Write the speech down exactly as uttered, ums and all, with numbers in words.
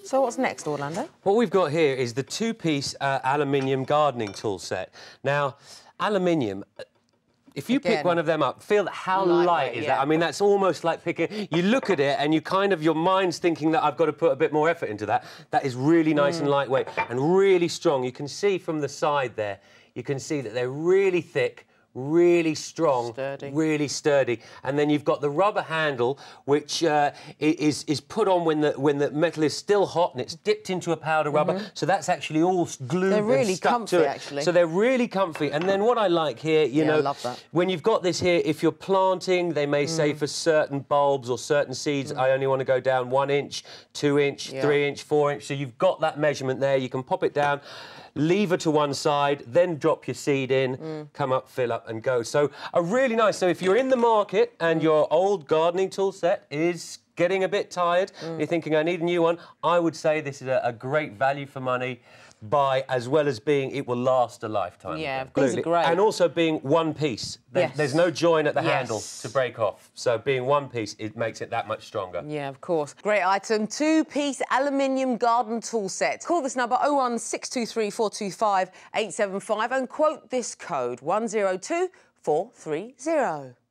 So what's next, Orlando? What we've got here is the two-piece uh, aluminium gardening tool set. Now, aluminium, if you Again, pick one of them up, feel how light, light is yeah. that? I mean, that's almost like picking... You look at it and you kind of... Your mind's thinking that I've got to put a bit more effort into that. That is really nice mm. and lightweight and really strong. You can see from the side there, you can see that they're really thick, really strong, sturdy. really sturdy, and then you've got the rubber handle, which uh, is is put on when the when the metal is still hot and it's dipped into a powder rubber. Mm-hmm. So that's actually all glued. They're really and stuck comfy, to it. actually. So they're really comfy. And then what I like here, you yeah, know, I love that. when you've got this here, if you're planting, they may mm. say for certain bulbs or certain seeds, mm. I only want to go down one inch, two inch, yeah. three inch, four inch. So you've got that measurement there. You can pop it down, lever to one side, then drop your seed in, mm. come up, fill up and go. So a really nice, so if you're in the market and mm. your old gardening tool set is getting a bit tired, mm. you're thinking, I need a new one, I would say this is a, a great value for money buy, as well as being, it will last a lifetime. Yeah, these are great. And also being one piece. There, yes. There's no join at the yes. handle to break off. So being one piece, it makes it that much stronger. Yeah, of course. Great item, two-piece aluminium garden tool set. Call this number oh one six two three, four two five, eight seven five and quote this code one zero two four three zero.